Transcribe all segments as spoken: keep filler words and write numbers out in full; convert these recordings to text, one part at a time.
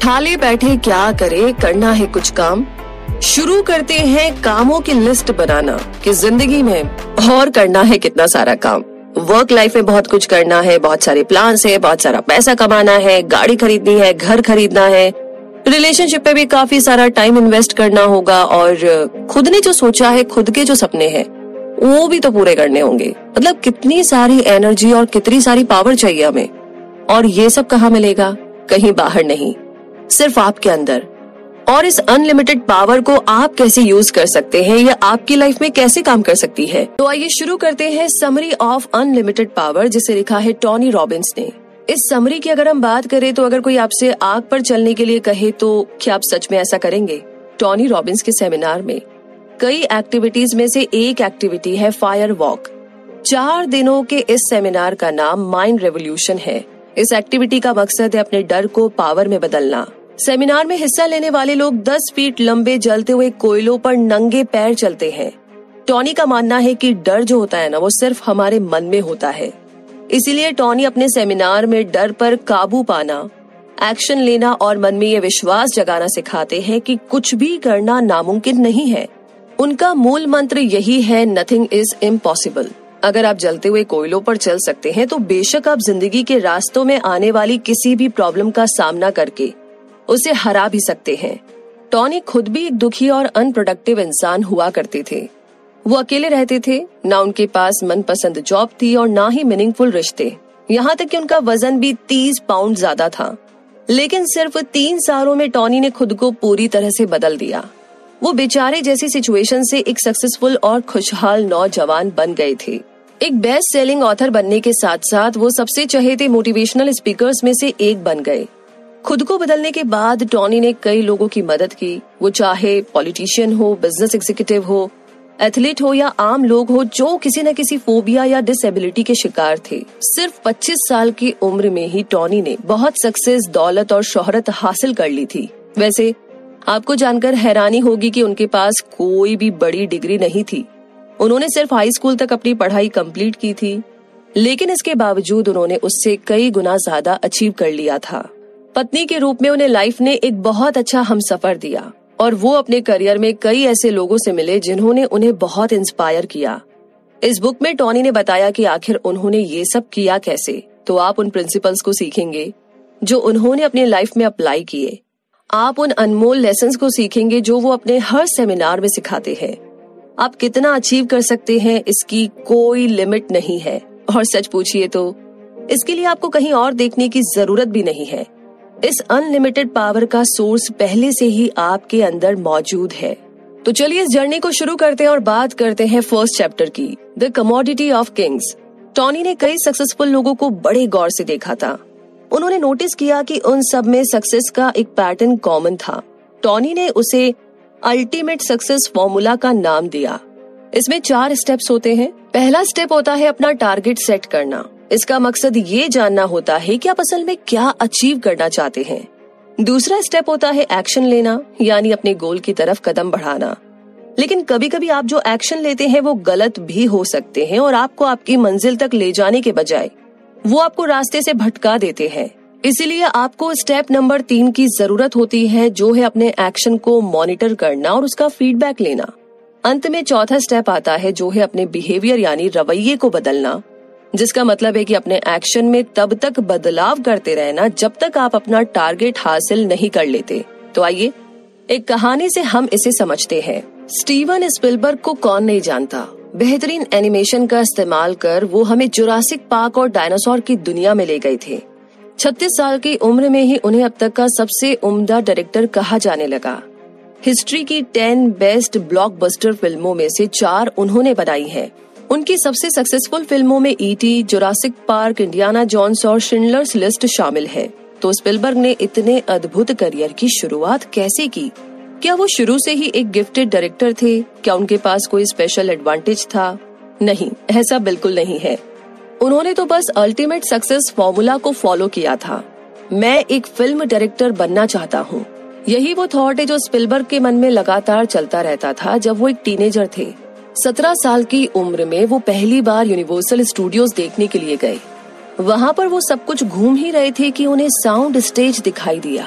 खाली बैठे क्या करे, करना है कुछ काम। शुरू करते हैं कामों की लिस्ट बनाना कि जिंदगी में और करना है कितना सारा काम। वर्क लाइफ में बहुत कुछ करना है, बहुत सारे प्लान्स है, बहुत सारा पैसा कमाना है, गाड़ी खरीदनी है, घर खरीदना है, रिलेशनशिप पे भी काफी सारा टाइम इन्वेस्ट करना होगा और खुद ने जो सोचा है, खुद के जो सपने हैं वो भी तो पूरे करने होंगे। मतलब कितनी सारी एनर्जी और कितनी सारी पावर चाहिए हमें। और ये सब कहाँ मिलेगा? कहीं बाहर नहीं, सिर्फ आपके अंदर। और इस अनलिमिटेड पावर को आप कैसे यूज कर सकते हैं, या आपकी लाइफ में कैसे काम कर सकती है। तो आइए शुरू करते हैं समरी ऑफ अनलिमिटेड पावर, जिसे लिखा है टोनी रॉबिन्स ने। इस समरी की अगर हम बात करें तो अगर कोई आपसे आग पर चलने के लिए कहे तो क्या आप सच में ऐसा करेंगे? टोनी रॉबिन्स के सेमिनार में कई एक्टिविटीज में से एक एक्टिविटी है फायर वॉक। चार दिनों के इस सेमिनार का नाम माइंड रेवोल्यूशन है। इस एक्टिविटी का मकसद है अपने डर को पावर में बदलना। सेमिनार में हिस्सा लेने वाले लोग दस फीट लंबे जलते हुए कोयलों पर नंगे पैर चलते हैं। टोनी का मानना है कि डर जो होता है ना, वो सिर्फ हमारे मन में होता है। इसीलिए टोनी अपने सेमिनार में डर पर काबू पाना, एक्शन लेना और मन में ये विश्वास जगाना सिखाते हैं कि कुछ भी करना नामुमकिन नहीं है। उनका मूल मंत्र यही है, नथिंग इज इम्पॉसिबल। अगर आप जलते हुए कोयलों पर चल सकते हैं तो बेशक आप जिंदगी के रास्तों में आने वाली किसी भी प्रॉब्लम का सामना करके उसे हरा भी सकते हैं। टोनी खुद भी एक दुखी और अनप्रोडक्टिव इंसान हुआ करते थे। वो अकेले रहते थे, ना उनके पास मनपसंद जॉब थी और ना ही मीनिंगफुल रिश्ते। यहाँ तक कि उनका वजन भी तीस पाउंड ज्यादा था। लेकिन सिर्फ तीन सालों में टोनी ने खुद को पूरी तरह से बदल दिया। वो बेचारे जैसी सिचुएशन से एक सक्सेसफुल और खुशहाल नौजवान बन गए थे। एक बेस्ट सेलिंग ऑथर बनने के साथ साथ वो सबसे चहेते मोटिवेशनल स्पीकर्स में से एक बन गए। खुद को बदलने के बाद टोनी ने कई लोगों की मदद की, वो चाहे पॉलिटिशियन हो, बिजनेस एग्जीक्यूटिव हो, एथलीट हो या आम लोग हो जो किसी न किसी फोबिया या डिसेबिलिटी के शिकार थे। सिर्फ पच्चीस साल की उम्र में ही टोनी ने बहुत सक्सेस, दौलत और शोहरत हासिल कर ली थी। वैसे आपको जानकर हैरानी होगी कि उनके पास कोई भी बड़ी डिग्री नहीं थी। उन्होंने सिर्फ हाई स्कूल तक अपनी पढ़ाई कंप्लीट की थी, लेकिन इसके बावजूद उन्होंने उससे कई गुना ज्यादा अचीव कर लिया था। पत्नी के रूप में उन्हें लाइफ ने एक बहुत अच्छा हमसफर दिया और वो अपने करियर में कई ऐसे लोगों से मिले जिन्होंने उन्हें बहुत इंस्पायर किया। इस बुक में टोनी ने बताया कि आखिर उन्होंने ये सब किया कैसे। तो आप उन प्रिंसिपल्स को सीखेंगे जो उन्होंने अपनी लाइफ में अप्लाई किए। आप उन अनमोल लेसन्स को सीखेंगे जो वो अपने हर सेमिनार में सिखाते हैं। आप कितना अचीव कर सकते हैं इसकी कोई लिमिट नहीं है। और सच पूछिए तो इसके लिए आपको कहीं और देखने की जरूरत भी नहीं है। इस अनलिमिटेड पावर का सोर्स पहले से ही आपके अंदर मौजूद है। तो चलिए इस जर्नी को शुरू करते हैं और बात करते हैं फर्स्ट चैप्टर की, the commodity of kings. Tony ने कई सक्सेसफुल लोगों को बड़े गौर से देखा था। उन्होंने नोटिस किया कि उन सब में सक्सेस का एक पैटर्न कॉमन था। टोनी ने उसे अल्टीमेट सक्सेस फॉर्मूला का नाम दिया। इसमें चार स्टेप्स होते हैं। पहला स्टेप होता है अपना टारगेट सेट करना। इसका मकसद ये जानना होता है कि आप असल में क्या अचीव करना चाहते हैं। दूसरा स्टेप होता है एक्शन लेना, यानी अपने गोल की तरफ कदम बढ़ाना। लेकिन कभी कभी आप जो एक्शन लेते हैं वो गलत भी हो सकते हैं और आपको आपकी मंजिल तक ले जाने के बजाय वो आपको रास्ते से भटका देते हैं। इसीलिए आपको स्टेप नंबर तीन की जरूरत होती है, जो है अपने एक्शन को मॉनिटर करना और उसका फीडबैक लेना। अंत में चौथा स्टेप आता है जो है अपने बिहेवियर यानी रवैये को बदलना, जिसका मतलब है कि अपने एक्शन में तब तक बदलाव करते रहना जब तक आप अपना टारगेट हासिल नहीं कर लेते। तो आइए एक कहानी से हम इसे समझते हैं। स्टीवन स्पिलबर्ग को कौन नहीं जानता। बेहतरीन एनिमेशन का इस्तेमाल कर वो हमें जुरासिक पार्क और डायनासोर की दुनिया में ले गए थे। छत्तीस साल की उम्र में ही उन्हें अब तक का सबसे उम्दा डायरेक्टर कहा जाने लगा। हिस्ट्री की टेन बेस्ट ब्लॉकबस्टर फिल्मों में से चार उन्होंने बनाई है। उनकी सबसे सक्सेसफुल फिल्मों में ET, Jurassic Park, Indiana Jones और शिंडलर्स लिस्ट शामिल है। तो स्पिलबर्ग ने इतने अद्भुत करियर की शुरुआत कैसे की? क्या वो शुरू से ही एक गिफ्टेड डायरेक्टर थे? क्या उनके पास कोई स्पेशल एडवांटेज था? नहीं, ऐसा बिल्कुल नहीं है। उन्होंने तो बस अल्टीमेट सक्सेस फॉर्मूला को फॉलो किया था। मैं एक फिल्म डायरेक्टर बनना चाहता हूँ। यही वो थॉट है जो स्पिलबर्ग के मन में लगातार चलता रहता था जब वो एक टीनेजर थे। सत्रह साल की उम्र में वो पहली बार यूनिवर्सल स्टूडियोज देखने के लिए गए। वहाँ पर वो सब कुछ घूम ही रहे थे कि उन्हें साउंड स्टेज दिखाई दिया।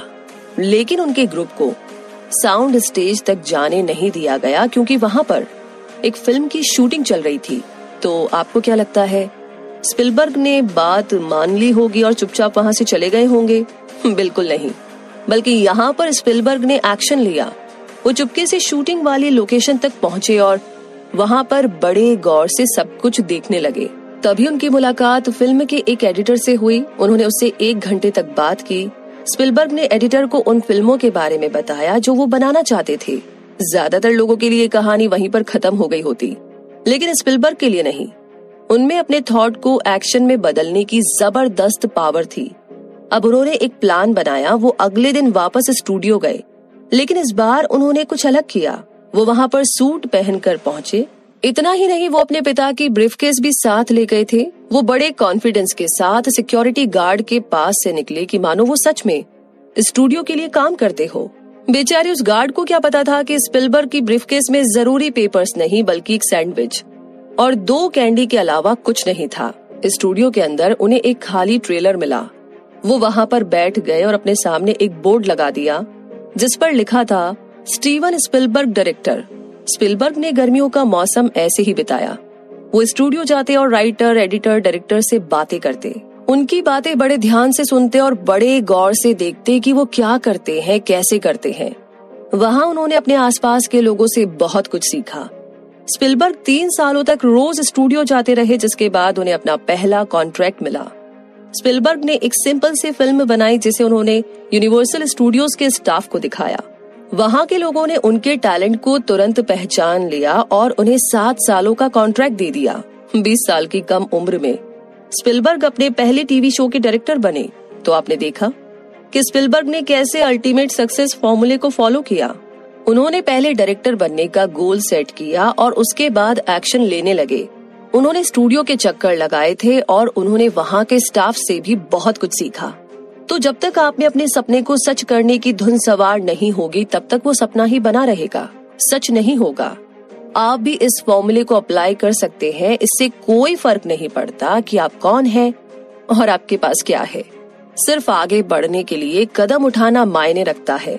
लेकिन उनके ग्रुप को साउंड स्टेज तक जाने नहीं दिया गया क्योंकि वहां पर एक फिल्म की शूटिंग चल रही थी। तो आपको क्या लगता है, स्पिलबर्ग ने बात मान ली होगी और चुपचाप वहां से चले गए होंगे? बिल्कुल नहीं, बल्कि यहाँ पर स्पिलबर्ग ने एक्शन लिया। वो चुपके से शूटिंग वाली लोकेशन तक पहुंचे और वहां पर बड़े गौर से सब कुछ देखने लगे। तभी उनकी मुलाकात फिल्म के एक एडिटर से हुई। उन्होंने उससे एक घंटे तक बात की। स्पिलबर्ग ने एडिटर को उन फिल्मों के बारे में बताया जो वो बनाना चाहते थे। ज्यादातर लोगों के लिए कहानी वहीं पर खत्म हो गई होती, लेकिन स्पिलबर्ग के लिए नहीं। उनमें अपने थॉट को एक्शन में बदलने की जबरदस्त पावर थी। अब उन्होंने एक प्लान बनाया। वो अगले दिन वापस स्टूडियो गए, लेकिन इस बार उन्होंने कुछ अलग किया। वो वहां पर सूट पहनकर पहुंचे। इतना ही नहीं, वो अपने पिता की ब्रीफकेस भी साथ ले गए थे। वो बड़े कॉन्फिडेंस के साथ सिक्योरिटी गार्ड के पास से निकले कि मानो वो सच में स्टूडियो के लिए काम करते हो। बेचारे उस गार्ड को क्या पता था कि स्पिलबर्ग की ब्रीफकेस में जरूरी पेपर्स नहीं बल्कि एक सैंडविच और दो कैंडी के अलावा कुछ नहीं था। स्टूडियो के अंदर उन्हें एक खाली ट्रेलर मिला। वो वहां पर बैठ गए और अपने सामने एक बोर्ड लगा दिया जिस पर लिखा था स्टीवन स्पिलबर्ग डायरेक्टर। स्पिलबर्ग ने गर्मियों का मौसम ऐसे ही बिताया। वो स्टूडियो जाते और राइटर, एडिटर, डायरेक्टर से बातें करते। उनकी बातें बड़े ध्यान से सुनते और बड़े गौर से देखते कि वो क्या करते हैं, कैसे करते हैं। वहां उन्होंने अपने आसपास के लोगों से बहुत कुछ सीखा। स्पिलबर्ग तीन सालों तक रोज स्टूडियो जाते रहे, जिसके बाद उन्हें अपना पहला कॉन्ट्रैक्ट मिला। स्पिलबर्ग ने एक सिंपल सी फिल्म बनाई जिसे उन्होंने यूनिवर्सल स्टूडियोज के स्टाफ को दिखाया। वहां के लोगों ने उनके टैलेंट को तुरंत पहचान लिया और उन्हें सात सालों का कॉन्ट्रैक्ट दे दिया। बीस साल की कम उम्र में स्पिलबर्ग अपने पहले टीवी शो के डायरेक्टर बने। तो आपने देखा कि स्पिलबर्ग ने कैसे अल्टीमेट सक्सेस फॉर्मूले को फॉलो किया। उन्होंने पहले डायरेक्टर बनने का गोल सेट किया और उसके बाद एक्शन लेने लगे। उन्होंने स्टूडियो के चक्कर लगाए थे और उन्होंने वहां के स्टाफ से भी बहुत कुछ सीखा। तो जब तक आप में अपने सपने को सच करने की धुन सवार नहीं होगी, तब तक वो सपना ही बना रहेगा, सच नहीं होगा। आप भी इस फॉर्मूले को अप्लाई कर सकते हैं। इससे कोई फर्क नहीं पड़ता कि आप कौन हैं और आपके पास क्या है। सिर्फ आगे बढ़ने के लिए कदम उठाना मायने रखता है।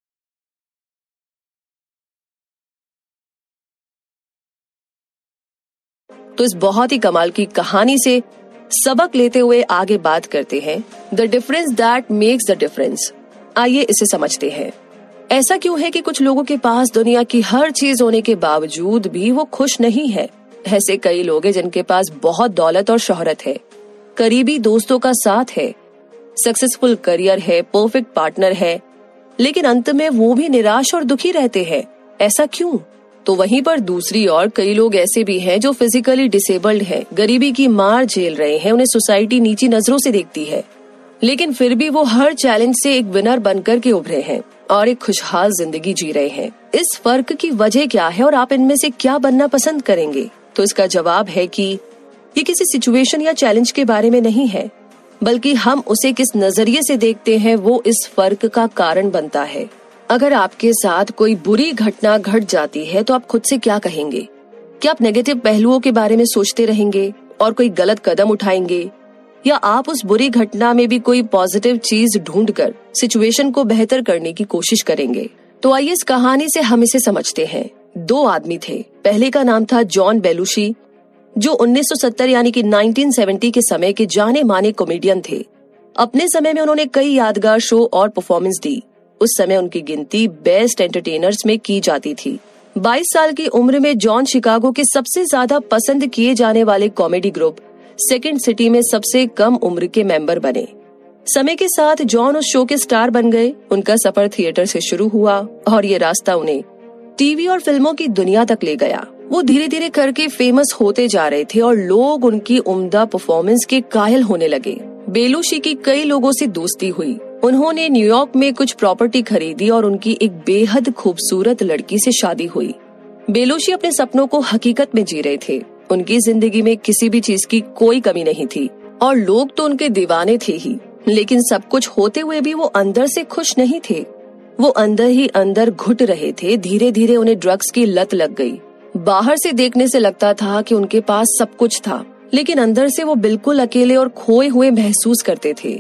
तो इस बहुत ही कमाल की कहानी से सबक लेते हुए आगे बात करते हैं the difference that makes the difference. आइए इसे समझते हैं। ऐसा क्यों है कि कुछ लोगों के पास दुनिया की हर चीज होने के बावजूद भी वो खुश नहीं है? ऐसे कई लोग हैं जिनके पास बहुत दौलत और शोहरत है, करीबी दोस्तों का साथ है, सक्सेसफुल करियर है, परफेक्ट पार्टनर है, लेकिन अंत में वो भी निराश और दुखी रहते हैं। ऐसा क्यों? तो वहीं पर दूसरी ओर कई लोग ऐसे भी हैं जो फिजिकली डिसेबल्ड हैं, गरीबी की मार झेल रहे हैं, उन्हें सोसाइटी नीची नजरों से देखती है, लेकिन फिर भी वो हर चैलेंज से एक विनर बनकर के उभरे हैं और एक खुशहाल जिंदगी जी रहे हैं। इस फर्क की वजह क्या है और आप इनमें से क्या बनना पसंद करेंगे? तो इसका जवाब है कि ये किसी सिचुएशन या चैलेंज के बारे में नहीं है, बल्कि हम उसे किस नजरिए से देखते हैं वो इस फर्क का कारण बनता है। अगर आपके साथ कोई बुरी घटना घट जाती है तो आप खुद से क्या कहेंगे? क्या आप नेगेटिव पहलुओं के बारे में सोचते रहेंगे और कोई गलत कदम उठाएंगे, या आप उस बुरी घटना में भी कोई पॉजिटिव चीज ढूंढकर सिचुएशन को बेहतर करने की कोशिश करेंगे? तो आइए इस कहानी से हम इसे समझते हैं। दो आदमी थे। पहले का नाम था जॉन बेलुशी, जो उन्नीस सौ सत्तर यानी कि उन्नीस सौ सत्तर के समय के जाने माने कॉमेडियन थे। अपने समय में उन्होंने कई यादगार शो और परफॉर्मेंस दी। उस समय उनकी गिनती बेस्ट एंटरटेनर्स में की जाती थी। बाईस साल की उम्र में जॉन शिकागो के सबसे ज्यादा पसंद किए जाने वाले कॉमेडी ग्रुप सेकंड सिटी में सबसे कम उम्र के मेंबर बने। समय के साथ जॉन उस शो के स्टार बन गए। उनका सफर थिएटर से शुरू हुआ और ये रास्ता उन्हें टीवी और फिल्मों की दुनिया तक ले गया। वो धीरे धीरे करके फेमस होते जा रहे थे और लोग उनकी उम्दा परफॉर्मेंस के कायल होने लगे। बेलुशी की कई लोगों से दोस्ती हुई। उन्होंने न्यूयॉर्क में कुछ प्रॉपर्टी खरीदी और उनकी एक बेहद खूबसूरत लड़की से शादी हुई। बेलुशी अपने सपनों को हकीकत में जी रहे थे। उनकी जिंदगी में किसी भी चीज की कोई कमी नहीं थी और लोग तो उनके दीवाने थे ही, लेकिन सब कुछ होते हुए भी वो अंदर से खुश नहीं थे। वो अंदर ही अंदर घुट रहे थे। धीरे धीरे उन्हें ड्रग्स की लत लग गई। बाहर से देखने से लगता था कि उनके पास सब कुछ था, लेकिन अंदर से वो बिल्कुल अकेले और खोए हुए महसूस करते थे।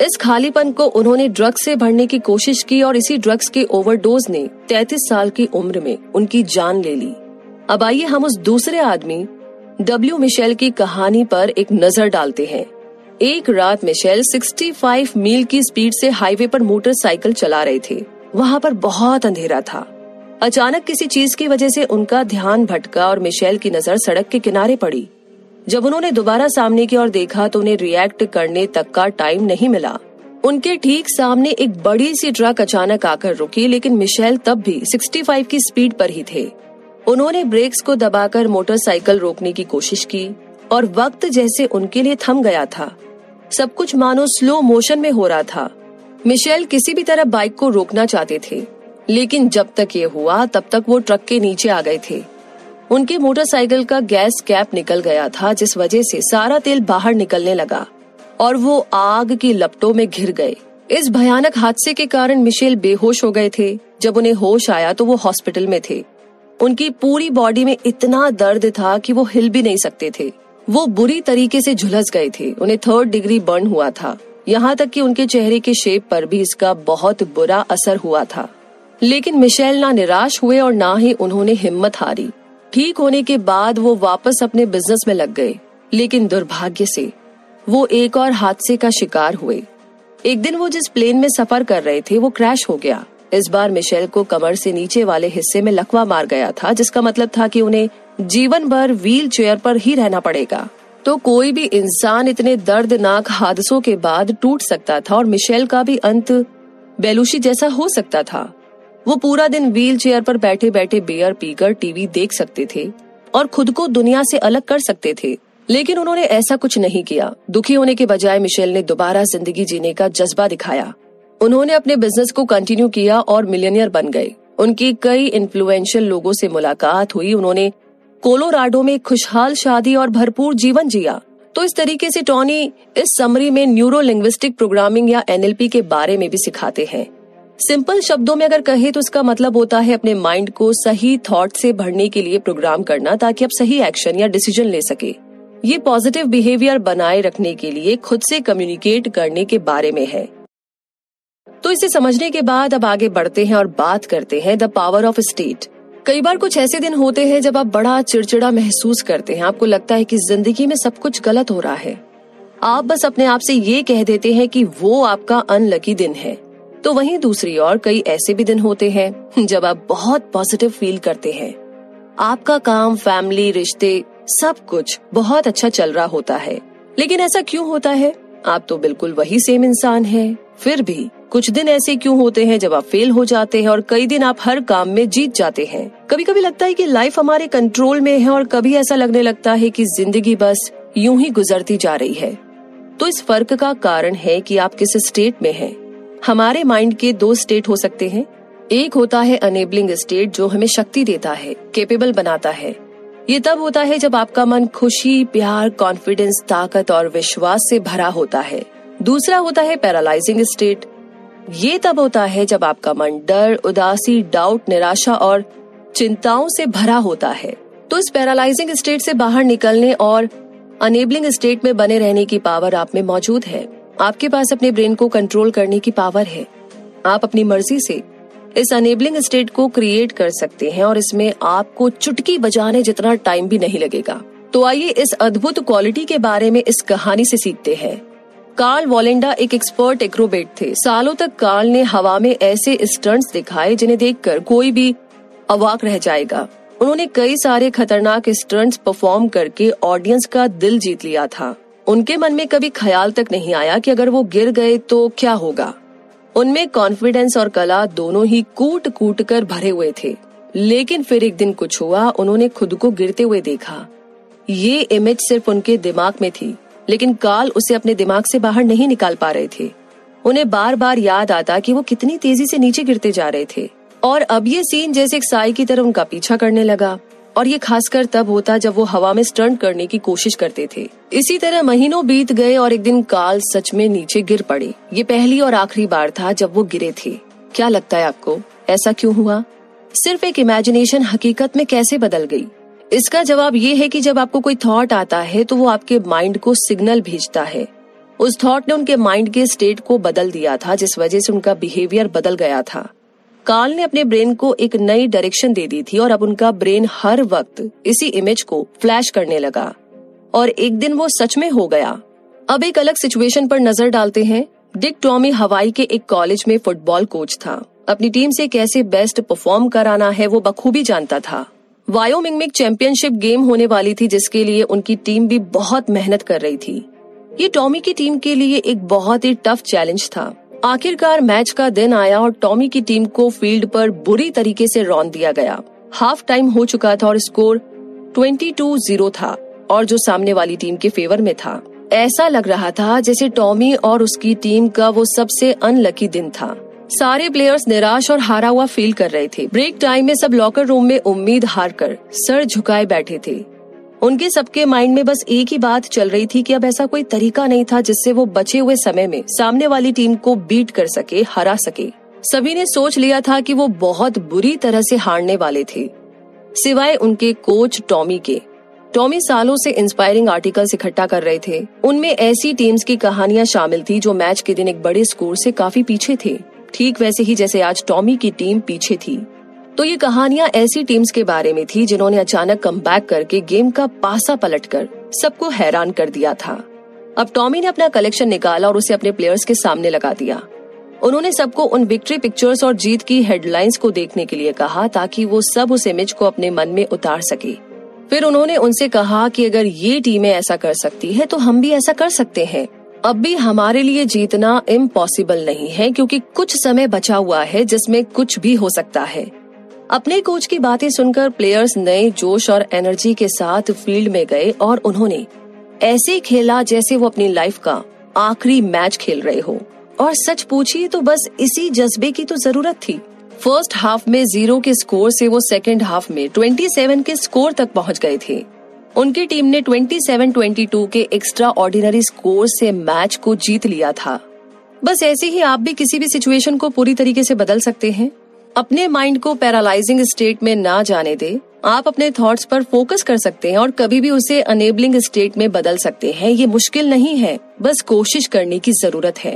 इस खालीपन को उन्होंने ड्रग्स से भरने की कोशिश की और इसी ड्रग्स के ओवरडोज ने तैंतीस साल की उम्र में उनकी जान ले ली। अब आइए हम उस दूसरे आदमी डब्ल्यू मिशेल की कहानी पर एक नजर डालते हैं। एक रात मिशेल पैंसठ मील की स्पीड से हाईवे पर मोटरसाइकिल चला रहे थे। वहां पर बहुत अंधेरा था। अचानक किसी चीज की वजह से उनका ध्यान भटका और मिशेल की नजर सड़क के किनारे पड़ी। जब उन्होंने दोबारा सामने की ओर देखा तो उन्हें रिएक्ट करने तक का टाइम नहीं मिला। उनके ठीक सामने एक बड़ी सी ट्रक अचानक आकर रुकी, लेकिन मिशेल तब भी पैंसठ की स्पीड पर ही थे। उन्होंने ब्रेक्स को दबाकर मोटरसाइकिल रोकने की कोशिश की और वक्त जैसे उनके लिए थम गया था। सब कुछ मानो स्लो मोशन में हो रहा था। मिशेल किसी भी तरह बाइक को रोकना चाहते थे, लेकिन जब तक ये हुआ तब तक वो ट्रक के नीचे आ गए थे। उनके मोटरसाइकिल का गैस कैप निकल गया था, जिस वजह से सारा तेल बाहर निकलने लगा और वो आग की लपटों में घिर गए। इस भयानक हादसे के कारण मिशेल बेहोश हो गए थे। जब उन्हें होश आया तो वो हॉस्पिटल में थे। उनकी पूरी बॉडी में इतना दर्द था कि वो हिल भी नहीं सकते थे। वो बुरी तरीके से झुलस गए थे। उन्हें थर्ड डिग्री बर्न हुआ था। यहाँ तक कि उनके चेहरे के शेप पर भी इसका बहुत बुरा असर हुआ था। लेकिन मिशेल ना निराश हुए और ना ही उन्होंने हिम्मत हारी। ठीक होने के बाद वो वापस अपने बिजनेस में लग गए, लेकिन दुर्भाग्य से वो एक और हादसे का शिकार हुए। एक दिन वो जिस प्लेन में सफर कर रहे थे वो क्रैश हो गया। इस बार मिशेल को कमर से नीचे वाले हिस्से में लकवा मार गया था, जिसका मतलब था कि उन्हें जीवन भर व्हील चेयर पर ही रहना पड़ेगा। तो कोई भी इंसान इतने दर्दनाक हादसों के बाद टूट सकता था और मिशेल का भी अंत बेलूशी जैसा हो सकता था। वो पूरा दिन व्हील चेयर पर बैठे बैठे बियर पीकर टीवी देख सकते थे और खुद को दुनिया से अलग कर सकते थे, लेकिन उन्होंने ऐसा कुछ नहीं किया। दुखी होने के बजाय मिशेल ने दोबारा जिंदगी जीने का जज्बा दिखाया। उन्होंने अपने बिजनेस को कंटिन्यू किया और मिलियनियर बन गए। उनकी कई इन्फ्लुएंशियल लोगों से मुलाकात हुई। उन्होंने कोलोराडो में खुशहाल शादी और भरपूर जीवन जिया। तो इस तरीके से टॉनी इस समरी में न्यूरो लिंग्विस्टिक प्रोग्रामिंग या एन एल पी के बारे में भी सिखाते हैं। सिंपल शब्दों में अगर कहे तो इसका मतलब होता है अपने माइंड को सही थॉट से भरने के लिए प्रोग्राम करना, ताकि आप सही एक्शन या डिसीजन ले सके। ये पॉजिटिव बिहेवियर बनाए रखने के लिए खुद से कम्युनिकेट करने के बारे में है। तो इसे समझने के बाद अब आगे बढ़ते हैं और बात करते हैं द पावर ऑफ स्टेट। कई बार कुछ ऐसे दिन होते हैं जब आप बड़ा चिड़चिड़ा महसूस करते हैं। आपको लगता है कि जिंदगी में सब कुछ गलत हो रहा है। आप बस अपने आप से ये कह देते हैं कि वो आपका अनलकी दिन है। तो वहीं दूसरी ओर कई ऐसे भी दिन होते हैं जब आप बहुत पॉजिटिव फील करते हैं। आपका काम, फैमिली, रिश्ते, सब कुछ बहुत अच्छा चल रहा होता है। लेकिन ऐसा क्यों होता है? आप तो बिल्कुल वही सेम इंसान हैं। फिर भी कुछ दिन ऐसे क्यों होते हैं जब आप फेल हो जाते हैं और कई दिन आप हर काम में जीत जाते हैं। कभी कभी लगता है कि लाइफ हमारे कंट्रोल में है और कभी ऐसा लगने लगता है कि जिंदगी बस यूं ही गुजरती जा रही है। तो इस फर्क का कारण है कि आप किस स्टेट में हैं। हमारे माइंड के दो स्टेट हो सकते हैं। एक होता है अनेबलिंग स्टेट, जो हमें शक्ति देता है, कैपेबल बनाता है। ये तब होता है जब आपका मन खुशी, प्यार, कॉन्फिडेंस, ताकत और विश्वास से भरा होता है। दूसरा होता है पैरालाइजिंग स्टेट। ये तब होता है जब आपका मन डर, उदासी, डाउट, निराशा और चिंताओं से भरा होता है। तो इस पैरालाइजिंग स्टेट से बाहर निकलने और अनेबलिंग स्टेट में बने रहने की पावर आप में मौजूद है। आपके पास अपने ब्रेन को कंट्रोल करने की पावर है। आप अपनी मर्जी से इस अनेबलिंग स्टेट को क्रिएट कर सकते हैं और इसमें आपको चुटकी बजाने जितना टाइम भी नहीं लगेगा। तो आइए इस अद्भुत क्वालिटी के बारे में इस कहानी से सीखते हैं। कार्ल वॉलेंडा एक एक्सपर्ट एक्रोबेट थे। सालों तक कार्ल ने हवा में ऐसे स्टंट्स दिखाए जिन्हें देखकर कोई भी अवाक रह जाएगा। उन्होंने कई सारे खतरनाक स्टंट्स परफॉर्म करके ऑडियंस का दिल जीत लिया था। उनके मन में कभी ख्याल तक नहीं आया कि अगर वो गिर गए तो क्या होगा। उनमें कॉन्फिडेंस और कला दोनों ही कूट कूट कर भरे हुए थे। लेकिन फिर एक दिन कुछ हुआ। उन्होंने खुद को गिरते हुए देखा। ये इमेज सिर्फ उनके दिमाग में थी, लेकिन कार्ल उसे अपने दिमाग से बाहर नहीं निकाल पा रहे थे। उन्हें बार बार याद आता कि वो कितनी तेजी से नीचे गिरते जा रहे थे और अब ये सीन जैसे एक साई की तरह उनका पीछा करने लगा। और ये खासकर तब होता जब वो हवा में स्टंट करने की कोशिश करते थे। इसी तरह महीनों बीत गए और एक दिन कार्ल सच में नीचे गिर पड़े। ये पहली और आखिरी बार था जब वो गिरे थे। क्या लगता है आपको, ऐसा क्यों हुआ? सिर्फ एक इमेजिनेशन हकीकत में कैसे बदल गई? इसका जवाब ये है कि जब आपको कोई थॉट आता है तो वो आपके माइंड को सिग्नल भेजता है। उस थॉट ने उनके माइंड के स्टेट को बदल दिया था, जिस वजह से उनका बिहेवियर बदल गया था। कार्ल ने अपने ब्रेन को एक नई डायरेक्शन दे दी थी और अब उनका ब्रेन हर वक्त इसी इमेज को फ्लैश करने लगा और एक दिन वो सच में हो गया। अब एक अलग सिचुएशन पर नजर डालते हैं। डिक टॉमी हवाई के एक कॉलेज में फुटबॉल कोच था। अपनी टीम से कैसे बेस्ट परफॉर्म कराना है वो बखूबी जानता था। वायोमिंग में एक चैंपियनशिप गेम होने वाली थी, जिसके लिए उनकी टीम भी बहुत मेहनत कर रही थी। ये टॉमी की टीम के लिए एक बहुत ही टफ चैलेंज था। आखिरकार मैच का दिन आया और टॉमी की टीम को फील्ड पर बुरी तरीके से रौंद दिया गया। हाफ टाइम हो चुका था और स्कोर बाईस जीरो था और जो सामने वाली टीम के फेवर में था। ऐसा लग रहा था जैसे टॉमी और उसकी टीम का वो सबसे अनलकी दिन था। सारे प्लेयर्स निराश और हारा हुआ फील कर रहे थे। ब्रेक टाइम में सब लॉकर रूम में उम्मीद हार कर सर झुकाए बैठे थे। उनके सबके माइंड में बस एक ही बात चल रही थी कि अब ऐसा कोई तरीका नहीं था जिससे वो बचे हुए समय में सामने वाली टीम को बीट कर सके, हरा सके। सभी ने सोच लिया था कि वो बहुत बुरी तरह से हारने वाले थे, सिवाय उनके कोच टॉमी के। टॉमी सालों से इंस्पायरिंग आर्टिकल्स इकट्ठा कर रहे थे। उनमें ऐसी टीम्स की कहानियां शामिल थी जो मैच के दिन एक बड़े स्कोर से काफी पीछे थे, ठीक वैसे ही जैसे आज टॉमी की टीम पीछे थी। तो ये कहानियां ऐसी टीम्स के बारे में थी जिन्होंने अचानक कमबैक करके गेम का पासा पलटकर सबको हैरान कर दिया था। अब टॉमी ने अपना कलेक्शन निकाला और उसे अपने प्लेयर्स के सामने लगा दिया। उन्होंने सबको उन विक्ट्री पिक्चर्स और जीत की हेडलाइंस को देखने के लिए कहा ताकि वो सब उस इमेज को अपने मन में उतार सके। फिर उन्होंने उनसे कहा कि अगर ये टीमें ऐसा कर सकती है तो हम भी ऐसा कर सकते हैं। अब भी हमारे लिए जीतना इम्पॉसिबल नहीं है, क्योंकि कुछ समय बचा हुआ है जिसमें कुछ भी हो सकता है। अपने कोच की बातें सुनकर प्लेयर्स नए जोश और एनर्जी के साथ फील्ड में गए और उन्होंने ऐसे खेला जैसे वो अपनी लाइफ का आखिरी मैच खेल रहे हो। और सच पूछिए तो बस इसी जज्बे की तो जरूरत थी। फर्स्ट हाफ में जीरो के स्कोर से वो सेकेंड हाफ में सत्ताईस के स्कोर तक पहुंच गए थे। उनकी टीम ने सत्ताईस बाईस के एक्स्ट्रा ऑर्डिनरी स्कोर से मैच को जीत लिया था। बस ऐसे ही आप भी किसी भी सिचुएशन को पूरी तरीके से बदल सकते हैं। अपने माइंड को पैरालाइजिंग स्टेट में ना जाने दे। आप अपने थॉट्स पर फोकस कर सकते हैं और कभी भी उसे अनेबलिंग स्टेट में बदल सकते हैं। ये मुश्किल नहीं है, बस कोशिश करने की जरूरत है।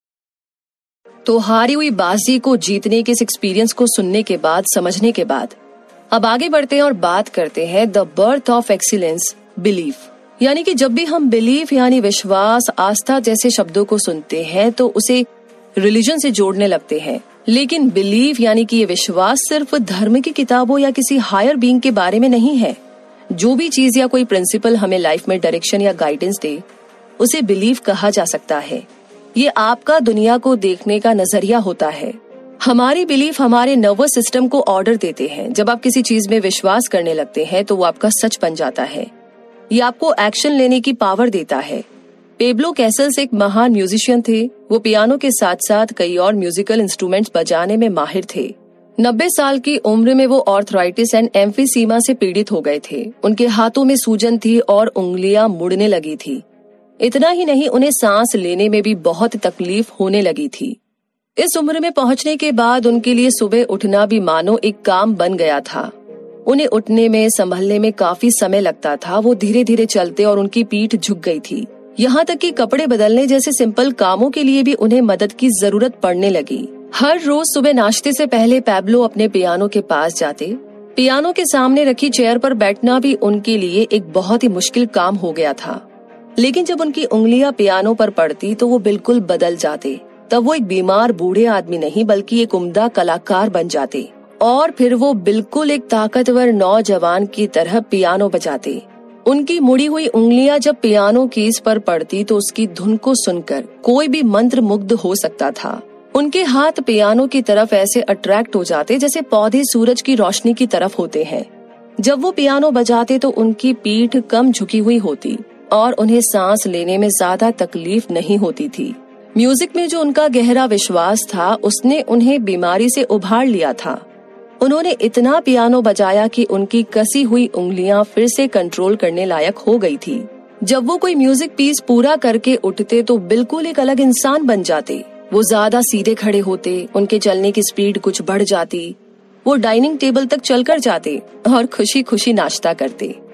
तो हारी हुई बाजी को जीतने के इस एक्सपीरियंस को सुनने के बाद, समझने के बाद, अब आगे बढ़ते हैं और बात करते हैं the birth of excellence, belief. यानी कि जब भी हम बिलीफ यानी विश्वास, आस्था जैसे शब्दों को सुनते हैं तो उसे रिलीजन से जोड़ने लगते हैं। लेकिन बिलीफ यानी कि ये विश्वास सिर्फ धर्म की किताबों या किसी हायर बीइंग के बारे में नहीं है। जो भी चीज या कोई प्रिंसिपल हमें लाइफ में डायरेक्शन या गाइडेंस दे, उसे बिलीफ कहा जा सकता है। ये आपका दुनिया को देखने का नजरिया होता है। हमारी बिलीफ हमारे नर्वस सिस्टम को ऑर्डर देते हैं। जब आप किसी चीज में विश्वास करने लगते हैं तो वो आपका सच बन जाता है। ये आपको एक्शन लेने की पावर देता है। पेब्लो कैसल्स एक महान म्यूजिशियन थे। वो पियानो के साथ साथ कई और म्यूजिकल इंस्ट्रूमेंट्स बजाने में माहिर थे। नब्बे साल की उम्र में वो आर्थराइटिस एंड एम्फीसीमा से पीड़ित हो गए थे। उनके हाथों में सूजन थी और उंगलियां मुड़ने लगी थी। इतना ही नहीं, उन्हें सांस लेने में भी बहुत तकलीफ होने लगी थी। इस उम्र में पहुंचने के बाद उनके लिए सुबह उठना भी मानो एक काम बन गया था। उन्हें उठने में, संभलने में काफी समय लगता था। वो धीरे धीरे चलते और उनकी पीठ झुक गई थी। यहाँ तक कि कपड़े बदलने जैसे सिंपल कामों के लिए भी उन्हें मदद की जरूरत पड़ने लगी। हर रोज सुबह नाश्ते से पहले पैब्लो अपने पियानो के पास जाते। पियानो के सामने रखी चेयर पर बैठना भी उनके लिए एक बहुत ही मुश्किल काम हो गया था। लेकिन जब उनकी उंगलियां पियानो पर पड़ती तो वो बिल्कुल बदल जाते। तब वो एक बीमार बूढ़े आदमी नहीं बल्कि एक उम्दा कलाकार बन जाते और फिर वो बिल्कुल एक ताकतवर नौजवान की तरह पियानो बजाते। उनकी मुड़ी हुई उंगलियां जब पियानो कीज पर पड़ती तो उसकी धुन को सुनकर कोई भी मंत्र मुग्ध हो सकता था। उनके हाथ पियानो की तरफ ऐसे अट्रैक्ट हो जाते जैसे पौधे सूरज की रोशनी की तरफ होते हैं। जब वो पियानो बजाते तो उनकी पीठ कम झुकी हुई होती और उन्हें सांस लेने में ज्यादा तकलीफ नहीं होती थी। म्यूजिक में जो उनका गहरा विश्वास था उसने उन्हें बीमारी से उभार लिया था। उन्होंने इतना पियानो बजाया कि उनकी कसी हुई उंगलियां फिर से कंट्रोल करने लायक हो गई थी। जब वो कोई म्यूजिक पीस पूरा करके उठते तो बिल्कुल एक अलग इंसान बन जाते। वो ज्यादा सीधे खड़े होते, उनके चलने की स्पीड कुछ बढ़ जाती। वो डाइनिंग टेबल तक चलकर जाते और खुशी खुशी नाश्ता करते।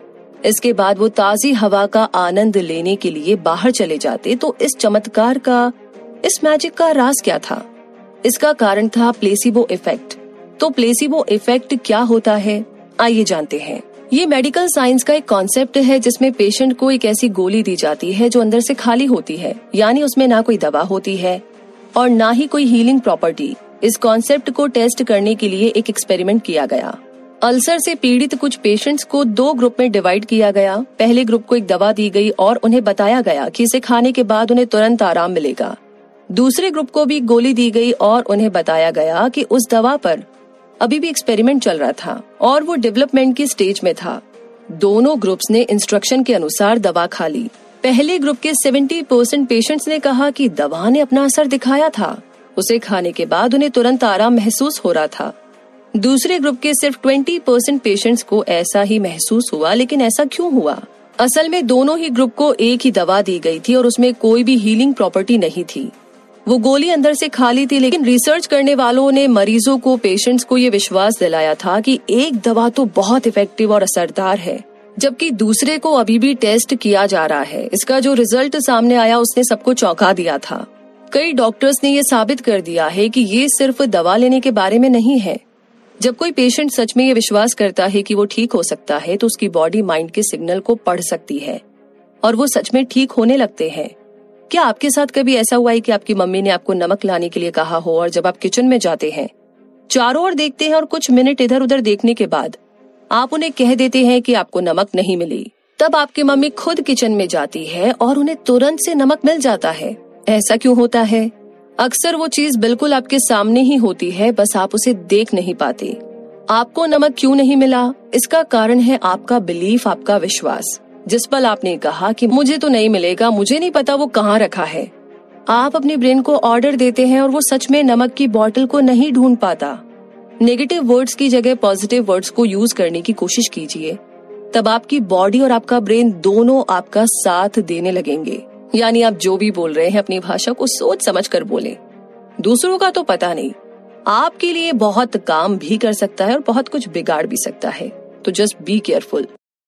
इसके बाद वो ताजी हवा का आनंद लेने के लिए बाहर चले जाते। तो इस चमत्कार का, इस मैजिक का राज क्या था? इसका कारण था प्लेसिबो इफेक्ट। तो प्लेसिबो इफेक्ट क्या होता है, आइए जानते हैं। ये मेडिकल साइंस का एक कॉन्सेप्ट है जिसमें पेशेंट को एक ऐसी गोली दी जाती है जो अंदर से खाली होती है, यानी उसमें ना कोई दवा होती है और ना ही कोई हीलिंग प्रॉपर्टी। इस कॉन्सेप्ट को टेस्ट करने के लिए एक एक्सपेरिमेंट किया गया। अल्सर से पीड़ित कुछ पेशेंट्स को दो ग्रुप में डिवाइड किया गया। पहले ग्रुप को एक दवा दी गई और उन्हें बताया गया कि इसे खाने के बाद उन्हें तुरंत आराम मिलेगा। दूसरे ग्रुप को भी गोली दी गई और उन्हें बताया गया कि उस दवा पर अभी भी एक्सपेरिमेंट चल रहा था और वो डेवलपमेंट की स्टेज में था। दोनों ग्रुप्स ने इंस्ट्रक्शन के अनुसार दवा खा ली। पहले ग्रुप के सत्तर परसेंट पेशेंट्स ने कहा कि दवा ने अपना असर दिखाया था, उसे खाने के बाद उन्हें तुरंत आराम महसूस हो रहा था। दूसरे ग्रुप के सिर्फ बीस परसेंट पेशेंट्स को ऐसा ही महसूस हुआ। लेकिन ऐसा क्यों हुआ? असल में दोनों ही ग्रुप को एक ही दवा दी गई थी और उसमें कोई भी हीलिंग प्रॉपर्टी नहीं थी। वो गोली अंदर से खाली थी, लेकिन रिसर्च करने वालों ने मरीजों को, पेशेंट्स को ये विश्वास दिलाया था कि एक दवा तो बहुत इफेक्टिव और असरदार है, जबकि दूसरे को अभी भी टेस्ट किया जा रहा है। इसका जो रिजल्ट सामने आया उसने सबको चौंका दिया था। कई डॉक्टर्स ने ये साबित कर दिया है कि ये सिर्फ दवा लेने के बारे में नहीं है। जब कोई पेशेंट सच में ये विश्वास करता है कि वो ठीक हो सकता है तो उसकी बॉडी माइंड के सिग्नल को पढ़ सकती है और वो सच में ठीक होने लगते हैं। क्या आपके साथ कभी ऐसा हुआ है कि आपकी मम्मी ने आपको नमक लाने के लिए कहा हो और जब आप किचन में जाते हैं, चारों ओर देखते हैं और कुछ मिनट इधर उधर देखने के बाद आप उन्हें कह देते हैं कि आपको नमक नहीं मिली, तब आपकी मम्मी खुद किचन में जाती है और उन्हें तुरंत से नमक मिल जाता है? ऐसा क्यों होता है? अक्सर वो चीज बिल्कुल आपके सामने ही होती है, बस आप उसे देख नहीं पाते। आपको नमक क्यों नहीं मिला? इसका कारण है आपका बिलीफ, आपका विश्वास। जिस पल आपने कहा कि मुझे तो नहीं मिलेगा, मुझे नहीं पता वो कहाँ रखा है, आप अपने ब्रेन को ऑर्डर देते हैं और वो सच में नमक की बोतल को नहीं ढूंढ पाता। नेगेटिव वर्ड्स की जगह पॉजिटिव वर्ड्स को यूज करने की कोशिश कीजिए, तब आपकी बॉडी और आपका ब्रेन दोनों आपका साथ देने लगेंगे। यानी आप जो भी बोल रहे हैं अपनी भाषा को सोच समझ कर बोले। दूसरों का तो पता नहीं, आपके लिए बहुत काम भी कर सकता है और बहुत कुछ बिगाड़ भी सकता है। तो जस्ट बी केयरफुल।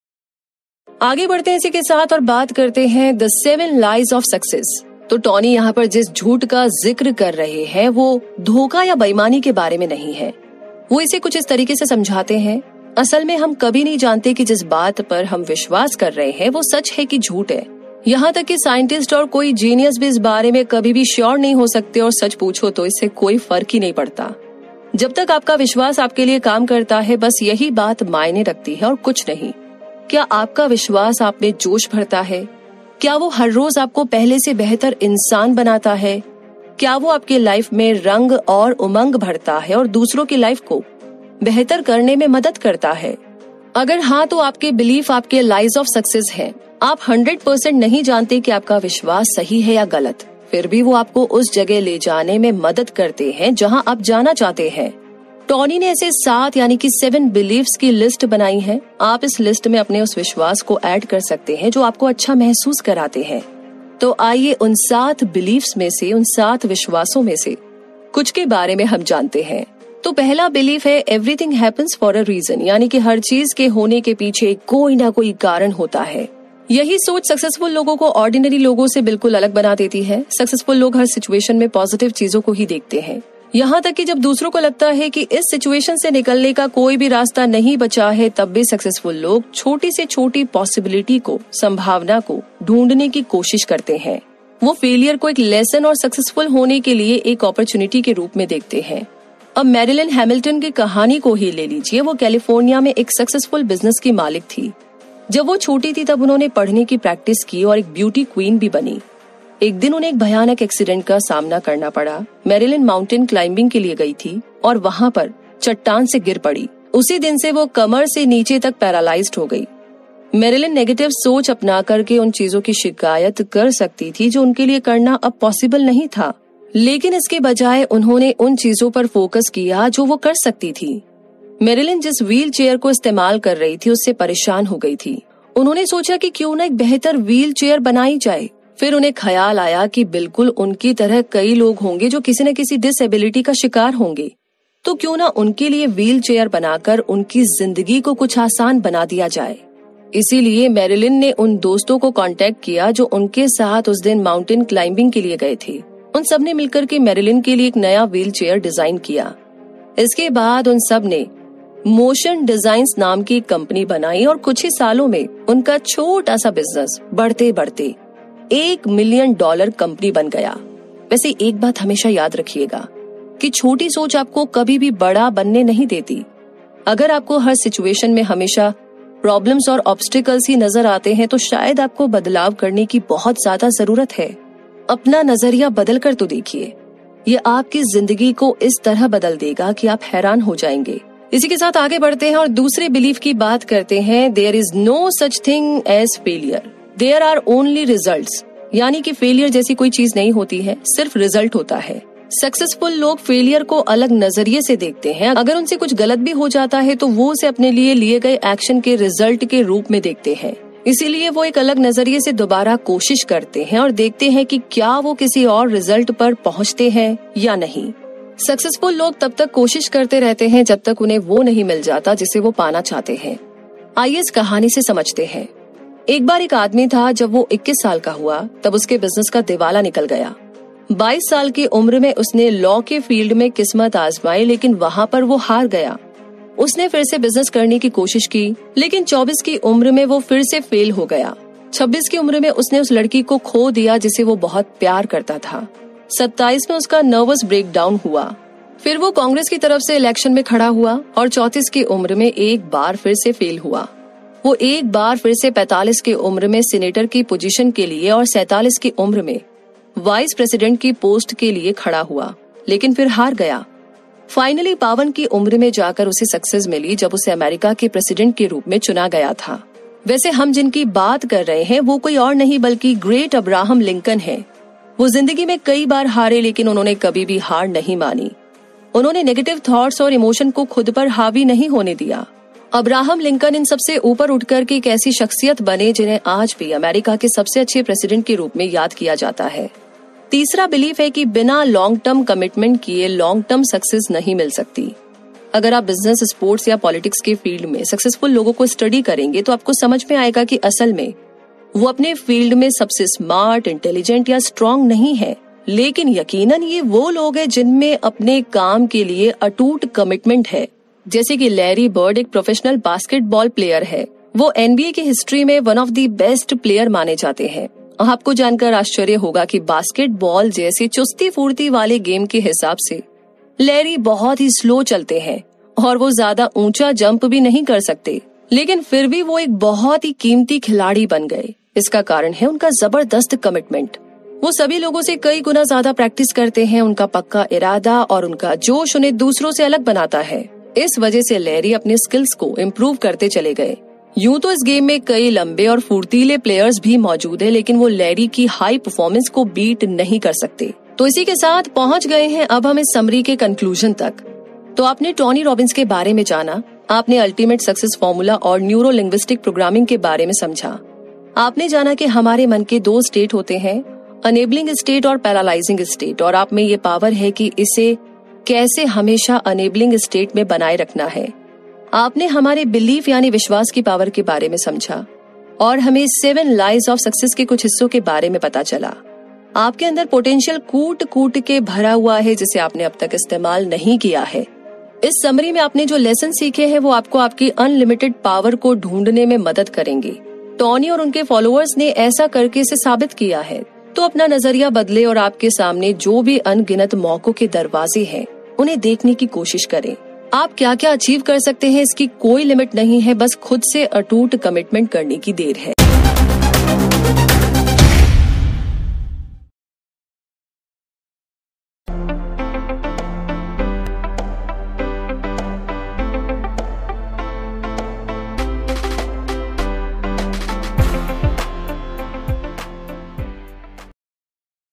आगे बढ़ते हैं इसी के साथ और बात करते हैं the seven lies of success. तो टॉनी यहाँ पर जिस झूठ का जिक्र कर रहे हैं वो धोखा या बेईमानी के बारे में नहीं है। वो इसे कुछ इस तरीके से समझाते हैं, असल में हम कभी नहीं जानते कि जिस बात पर हम विश्वास कर रहे हैं वो सच है कि झूठ है। यहाँ तक कि साइंटिस्ट और कोई जीनियस भी इस बारे में कभी भी श्योर नहीं हो सकते और सच पूछो तो इससे कोई फर्क ही नहीं पड़ता। जब तक आपका विश्वास आपके लिए काम करता है, बस यही बात मायने रखती है और कुछ नहीं। क्या आपका विश्वास आप में जोश भरता है? क्या वो हर रोज आपको पहले से बेहतर इंसान बनाता है? क्या वो आपके लाइफ में रंग और उमंग भरता है और दूसरों की लाइफ को बेहतर करने में मदद करता है? अगर हाँ, तो आपके बिलीफ आपके लाइज ऑफ सक्सेस है। आप हंड्रेड परसेंट नहीं जानते कि आपका विश्वास सही है या गलत, फिर भी वो आपको उस जगह ले जाने में मदद करते हैं जहां आप जाना चाहते हैं। टॉनी ने ऐसे सात यानी कि सेवन बिलीफ्स की लिस्ट बनाई है। आप इस लिस्ट में अपने उस विश्वास को ऐड कर सकते हैं जो आपको अच्छा महसूस कराते हैं। तो आइए उन सात बिलीफ्स में से, उन सात विश्वासों में से कुछ के बारे में हम जानते हैं। तो पहला बिलीफ है everything happens for a reason, यानी कि हर चीज के होने के पीछे कोई ना कोई कारण होता है। यही सोच सक्सेसफुल लोगों को ऑर्डिनरी लोगों से बिल्कुल अलग बना देती है। सक्सेसफुल लोग हर सिचुएशन में पॉजिटिव चीजों को ही देखते हैं, यहाँ तक कि जब दूसरों को लगता है कि इस सिचुएशन से निकलने का कोई भी रास्ता नहीं बचा है, तब भी सक्सेसफुल लोग छोटी से छोटी पॉसिबिलिटी को, संभावना को ढूंढने की कोशिश करते हैं। वो फेलियर को एक लेसन और सक्सेसफुल होने के लिए एक अपॉर्चुनिटी के रूप में देखते हैं। अब मैरिलन हैमिल्टन की कहानी को ही ले लीजिए। वो कैलिफोर्निया में एक सक्सेसफुल बिजनेस की मालिक थी। जब वो छोटी थी तब उन्होंने पढ़ने की प्रैक्टिस की और एक ब्यूटी क्वीन भी बनी। एक दिन उन्हें एक भयानक एक्सीडेंट का सामना करना पड़ा। मैरिलन माउंटेन क्लाइंबिंग के लिए गई थी और वहां पर चट्टान से गिर पड़ी। उसी दिन से वो कमर से नीचे तक पैरालाइज्ड हो गई। मैरिलन नेगेटिव सोच अपना करके उन चीजों की शिकायत कर सकती थी जो उनके लिए करना अब पॉसिबल नहीं था, लेकिन इसके बजाय उन्होंने उन चीजों पर फोकस किया जो वो कर सकती थी। मैरिलन जिस व्हील चेयर को इस्तेमाल कर रही थी उससे परेशान हो गई थी। उन्होंने सोचा कि क्यों ना एक बेहतर व्हील चेयर बनाई जाए। फिर उन्हें ख्याल आया कि बिल्कुल उनकी तरह कई लोग होंगे जो किसी न किसी डिसेबिलिटी का शिकार होंगे, तो क्यों ना उनके लिए व्हील चेयर बनाकर उनकी जिंदगी को कुछ आसान बना दिया जाए। इसीलिए मैरिलिन ने उन दोस्तों को कांटेक्ट किया जो उनके साथ उस दिन माउंटेन क्लाइंबिंग के लिए गए थे। उन सब ने मिलकर के मैरिलिन के लिए एक नया व्हील चेयर डिजाइन किया। इसके बाद उन सब ने मोशन डिजाइन्स नाम की कंपनी बनाई और कुछ ही सालों में उनका छोटा सा बिजनेस बढ़ते बढ़ते एक मिलियन डॉलर कंपनी बन गया। वैसे एक बात हमेशा याद रखिएगा कि छोटी सोच आपको कभी भी बड़ा बनने नहीं देती। अगर आपको हर सिचुएशन में हमेशा प्रॉब्लम्स और ऑब्स्टिकल्स ही नजर आते हैं तो शायद आपको बदलाव करने की बहुत ज्यादा जरूरत है। अपना नजरिया बदल कर तो देखिए, ये आपकी जिंदगी को इस तरह बदल देगा कि आप हैरान हो जाएंगे। इसी के साथ आगे बढ़ते हैं और दूसरे बिलीफ की बात करते हैं। There is no such thing as failure, there are only results. यानी कि फेलियर जैसी कोई चीज नहीं होती है, सिर्फ रिजल्ट होता है। सक्सेसफुल लोग फेलियर को अलग नजरिए से देखते हैं। अगर उनसे कुछ गलत भी हो जाता है तो वो उसे अपने लिए लिए गए एक्शन के रिजल्ट के रूप में देखते हैं। इसीलिए वो एक अलग नजरिए से दोबारा कोशिश करते हैं और देखते हैं कि क्या वो किसी और रिजल्ट पर पहुंचते हैं या नहीं। सक्सेसफुल लोग तब तक कोशिश करते रहते हैं जब तक उन्हें वो नहीं मिल जाता जिसे वो पाना चाहते हैं। आइए इस कहानी से समझते हैं। एक बार एक आदमी था, जब वो इक्कीस साल का हुआ तब उसके बिजनेस का दिवाला निकल गया। बाईस साल की उम्र में उसने लॉ के फील्ड में किस्मत आजमाई, लेकिन वहां पर वो हार गया। उसने फिर से बिजनेस करने की कोशिश की, लेकिन चौबीस की उम्र में वो फिर से फेल हो गया। छब्बीस की उम्र में उसने उस लड़की को खो दिया जिसे वो बहुत प्यार करता था। सत्ताईस में उसका नर्वस ब्रेकडाउन हुआ। फिर वो कांग्रेस की तरफ से इलेक्शन में खड़ा हुआ और चौंतीस की उम्र में एक बार फिर से फेल हुआ। वो एक बार फिर से पैंतालीस की उम्र में सीनेटर की पोजीशन के लिए और सैंतालीस की उम्र में वाइस प्रेसिडेंट की पोस्ट के लिए खड़ा हुआ, लेकिन फिर हार गया। फाइनली बावन की उम्र में जाकर उसे सक्सेस मिली जब उसे अमेरिका के प्रेसिडेंट के रूप में चुना गया था। वैसे हम जिनकी बात कर रहे हैं वो कोई और नहीं बल्कि ग्रेट अब्राहम लिंकन है। वो जिंदगी में कई बार हारे, लेकिन उन्होंने कभी भी हार नहीं मानी। उन्होंने नेगेटिव थॉट्स और इमोशन को खुद पर हावी नहीं होने दिया। अब्राहम लिंकन इन सबसे ऊपर उठकर के एक ऐसी शख्सियत बने जिन्हें आज भी अमेरिका के सबसे अच्छे प्रेसिडेंट के रूप में याद किया जाता है। तीसरा बिलीफ है कि बिना लॉन्ग टर्म कमिटमेंट किए लॉन्ग टर्म सक्सेस नहीं मिल सकती। अगर आप बिजनेस, स्पोर्ट्स या पॉलिटिक्स के फील्ड में सक्सेसफुल लोगों को स्टडी करेंगे तो आपको समझ में आएगा कि असल में वो अपने फील्ड में सबसे स्मार्ट, इंटेलिजेंट या स्ट्रांग नहीं है, लेकिन यकीनन ये वो लोग हैं जिनमें अपने काम के लिए अटूट कमिटमेंट है। जैसे कि लैरी बर्ड एक प्रोफेशनल बास्केटबॉल प्लेयर है। वो एनबीए की हिस्ट्री में one of the best player माने जाते हैं। आपको जानकर आश्चर्य होगा कि बास्केटबॉल जैसे चुस्ती फुर्ती वाले गेम के हिसाब से लैरी बहुत ही स्लो चलते हैं और वो ज्यादा ऊंचा जंप भी नहीं कर सकते, लेकिन फिर भी वो एक बहुत ही कीमती खिलाड़ी बन गए। इसका कारण है उनका जबरदस्त कमिटमेंट। वो सभी लोगों से कई गुना ज्यादा प्रैक्टिस करते हैं। उनका पक्का इरादा और उनका जोश उन्हें दूसरों से अलग बनाता है। इस वजह से लैरी अपने स्किल्स को इम्प्रूव करते चले गए। यूं तो इस गेम में कई लंबे और फुर्तीले प्लेयर्स भी मौजूद है, लेकिन वो लैरी की हाई परफॉर्मेंस को बीट नहीं कर सकते। तो इसी के साथ पहुंच गए हैं अब हम इस समरी के कंक्लूजन तक। तो आपने टोनी रॉबिन्स के बारे में जाना, आपने अल्टीमेट सक्सेस फॉर्मूला और न्यूरो लिंग्विस्टिक प्रोग्रामिंग के बारे में समझा। आपने जाना कि हमारे मन के दो स्टेट होते हैं, अनेबलिंग स्टेट और पैरालाइजिंग स्टेट, और आप में ये पावर है कि इसे कैसे हमेशा अनेबलिंग स्टेट में बनाए रखना है। आपने हमारे बिलीफ यानी विश्वास की पावर के बारे में समझा और हमें सेवन लाइज ऑफ सक्सेस के कुछ हिस्सों के बारे में पता चला। आपके अंदर पोटेंशियल कूट कूट के भरा हुआ है जिसे आपने अब तक इस्तेमाल नहीं किया है। इस समरी में आपने जो लेसन सीखे हैं वो आपको आपकी अनलिमिटेड पावर को ढूंढने में मदद करेंगे। टोनी और उनके फॉलोअर्स ने ऐसा करके इसे साबित किया है। तो अपना नजरिया बदले और आपके सामने जो भी अनगिनत मौकों के दरवाजे हैं उन्हें देखने की कोशिश करें। आप क्या क्या अचीव कर सकते हैं इसकी कोई लिमिट नहीं है, बस खुद से अटूट कमिटमेंट करने की देर है।